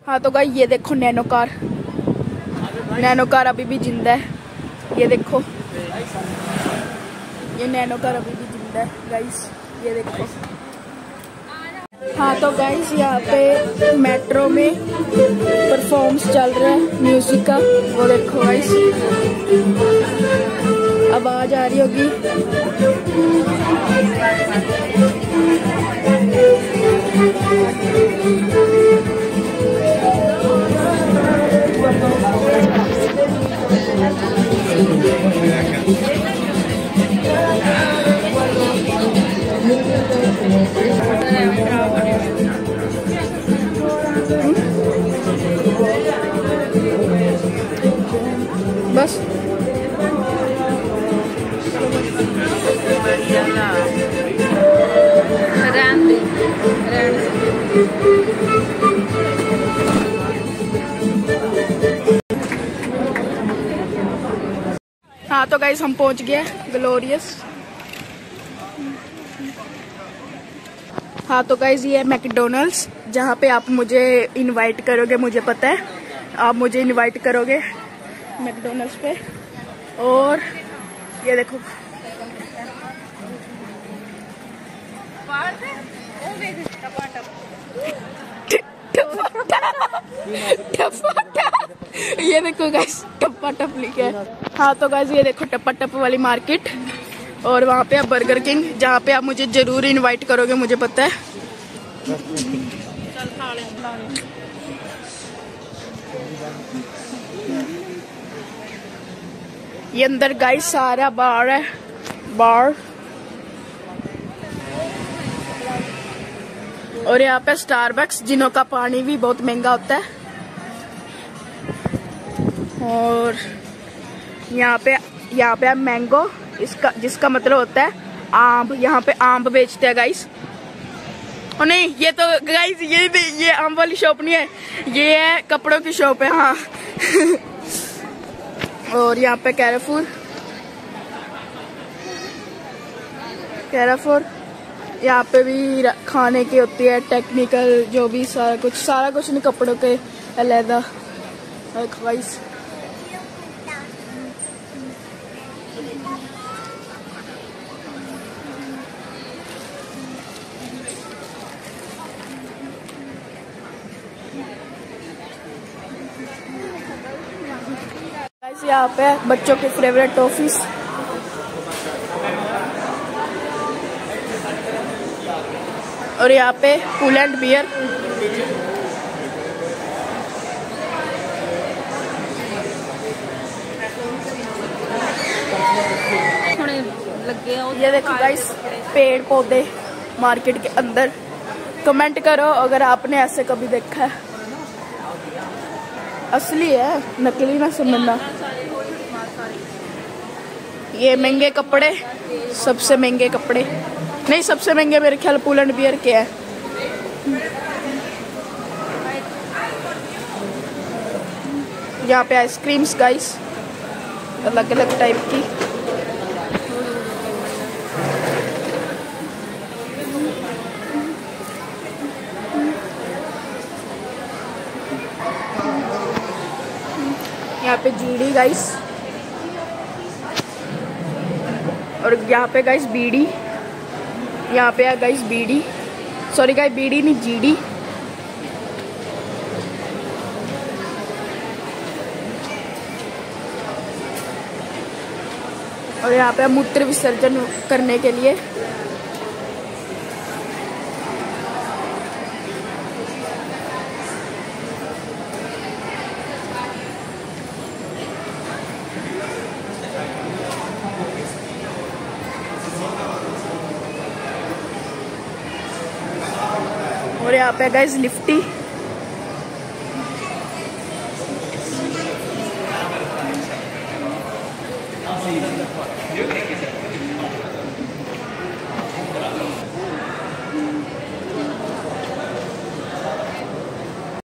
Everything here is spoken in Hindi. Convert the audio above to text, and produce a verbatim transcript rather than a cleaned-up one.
हाँ तो गाइस ये देखो नैनो कार, नैनो कार अभी भी जिंदा है। ये देखो ये नैनो कार अभी भी जिंदा है गाइस, ये देखो। हाँ तो गाइस यहाँ पे मेट्रो में परफॉर्मेंस चल रहा है म्यूजिक का, वो देखो गाइस आवाज आ रही होगी। बस हाँ तो गाइस हम पहुंच गए ग्लोरियस। हाँ तो गाइस ये है मैकडोनल्ड्स, जहाँ पे आप मुझे इनवाइट करोगे, मुझे पता है आप मुझे इनवाइट करोगे मैकडोनल्ड्स पे। और ये देखो ये देखो गाइस टप्पा टप लिखा है। हाँ तो गाइस ये देखो टप्पा टप वाली मार्केट, और वहाँ पे आप बर्गर किंग, जहाँ पे आप मुझे जरूर इनवाइट करोगे, मुझे पता है। ये अंदर गाइस सारा बार है, बार। और यहाँ पे स्टारबक्स, जिनों का पानी भी बहुत महंगा होता है। और यहाँ पे यहाँ पे मैंगो, इसका जिसका मतलब होता है आम, यहाँ पे आम बेचते हैं गाइस। और नहीं ये तो गाइस ये ये आम वाली शॉप नहीं है, ये है कपड़ों की शॉप है। हाँ और यहाँ पे कैराफूर, कैराफूर यहाँ पे भी खाने की होती है, टेक्निकल जो भी सारा कुछ, सारा कुछ नहीं कपड़ों के अलहदा गाइस। यहाँ पे बच्चों के फेवरेट टॉफीज, और यहाँ पे कूल एंड बियर। ये देखो गाइस पेड़ पौधे मार्केट के अंदर। कमेंट करो अगर आपने ऐसे कभी देखा है। असली है, नकली ना समझना। ये महंगे कपड़े, सबसे महंगे कपड़े नहीं, सबसे महंगे मेरे ख्याल पूल एंड बियर के है। यहाँ पे आइसक्रीम्स गाइस अलग अलग टाइप की। यहाँ पे जीडी गाइस, और यहाँ पे गाइस बीड़ी, यहाँ पे है गाइस बीड़ी, सॉरी गाइस बीड़ी नहीं जीडी। और यहाँ पे मूत्र विसर्जन करने के लिए। और यहाँ पे गाइस लिफ्टी,